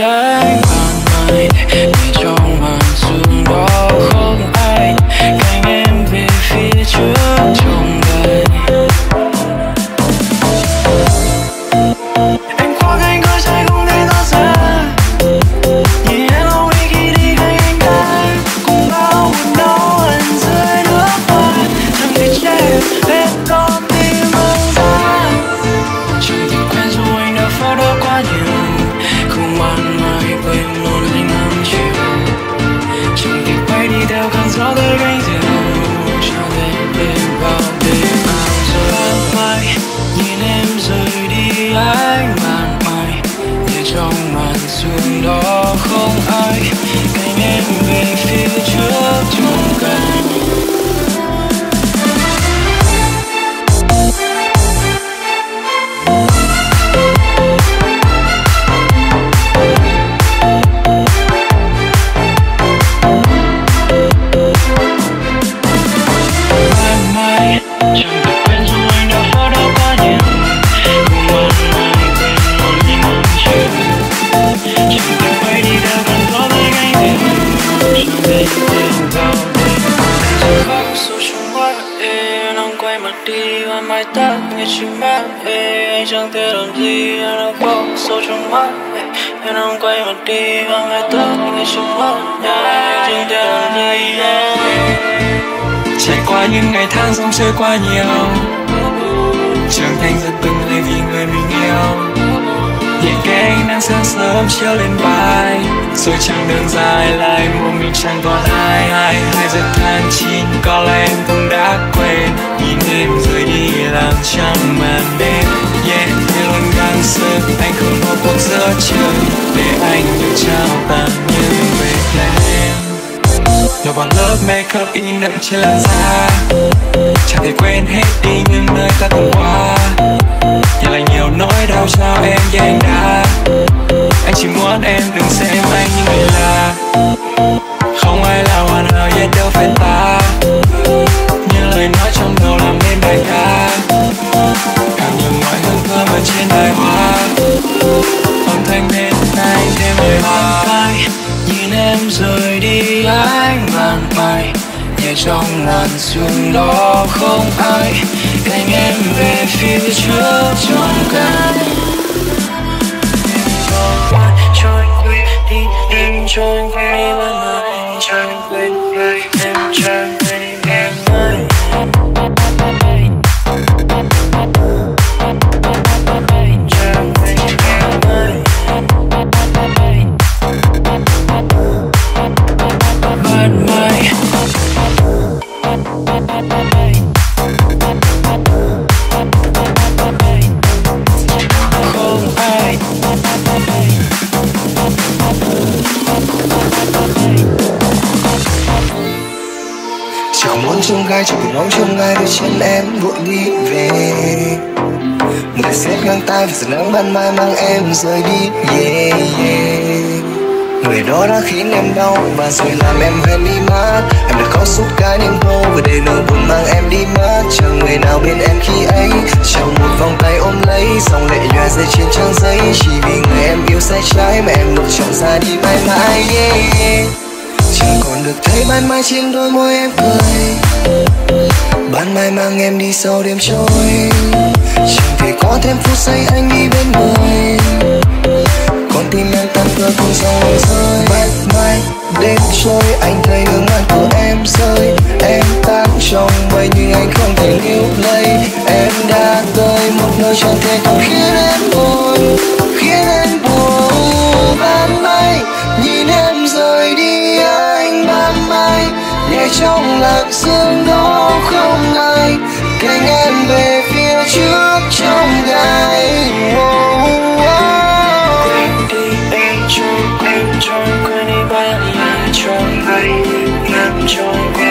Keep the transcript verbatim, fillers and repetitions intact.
anh ban mai để trong màn sương đó không ai cạnh em về phía trước trong đời. Anh qua cánh cửa dài không thể thoát ra, nhìn em âu đi khi đi cạnh anh ta cùng bao buồn đau ẩn dưới nước mắt, chẳng thể che hết con tim anh ta. Chẳng thể quen dù anh đã phớt lờ quá nhiều, không mặn mai quên một linh năm chiều. Chẳng thể quay đi theo cơn gió tới cánh diều, chẳng thể bên vào đêm nào rồi. Ban mai nhìn em rời đi anh màn mai, để trong màn sương đó không ai cạnh em về phía trước trong cánh. Chẳng thể quên dù anh đã phớt lờ quá nhiều, không mặn mai quên một linh năm chiều. Chẳng thể quay đi theo cơn gió tới cánh diều, chẳng thể tìm vào đêm giờ khóc sâu trong mắt. Anh quay mặt đi và mái tóc nghe chim mát. Anh chẳng thể làm gì, anh đang khóc sâu trong mắt. Anh đang quay mặt đi và mái tóc nghe chim mát. Anh chẳng thể làm gì. Trải qua những ngày tháng dòng trôi qua nhiều, trưởng thành dần từng ngày vì người mình yêu. Nhìn cái ánh nắng sáng sớm chiếu lên vai, rồi chặng đường dài lại một mình chẳng còn ai. Hai hai giờ tháng chín có lẽ em cũng đã quên, nhìn em rời đi làm trăng màn đêm. Yeah, em luôn gắng sức, anh không có cuộc giữa trời để anh được trao tặng những về em. Nhờ vào lớp make up in đậm trên làn da, chẳng thể quên hết đi những nơi ta từng qua. Nhờ lại nhiều nỗi đau cho em và anh đã. Anh chỉ muốn em đừng xem anh như người lạ, không ai là hoàn hảo yet đâu phải ta. Những lời nói trong đầu làm nên bài ca, càng nhiều mọi hương thơm ở trên đài hoa. Âm thanh bên anh thêm lời hoa. Nhìn em rời đi anh ban mai, nhẹ trong màn sương đó không ai cạnh em về phía trước trong cánh. Cho anh quên đi, em cho anh quên đi ban mai, cho anh quên đi, em cho anh quên đi ban mai. Chẳng muốn trông gai, chẳng muốn trông gai đôi chân em vội đi về. Một tay xếp ngang tay và giọt nắng ban mai mang em rời đi. Yeah, yeah. Người đó đã khiến em đau và rồi làm em hoen mi mắt. Em đã khóc suốt cả đêm thâu và để nỗi buồn mang em đi mất. Chẳng người nào bên em khi ấy, chẳng một vòng tay ôm lấy dòng lệ nhòa rơi trên trang giấy. Chỉ vì người em yêu sai trái mà em lựa chọn ra đi mãi mãi. Yeah, yeah. Chẳng còn được thấy ban mai trên đôi môi em cười, ban mai mang em đi sau đêm trôi. Chẳng thể có thêm phút giây anh đi bên người, con tim em tan vỡ cùng dòng lệ rơi. Ban mai đêm trôi anh thấy hướng mắt của em rơi, em tan trong mây nhưng anh không thể níu lấy. Em đã tới một nơi chẳng thể không khiến em buồn, khiến em buồn. Ban mai nhìn em rời đi anh ban mai, nhẹ trong làn sương đó không ai cạnh em về phía trước trong gai. Quên đi em trôi, em trôi quên đi ban mai trong ngày nằm trôi.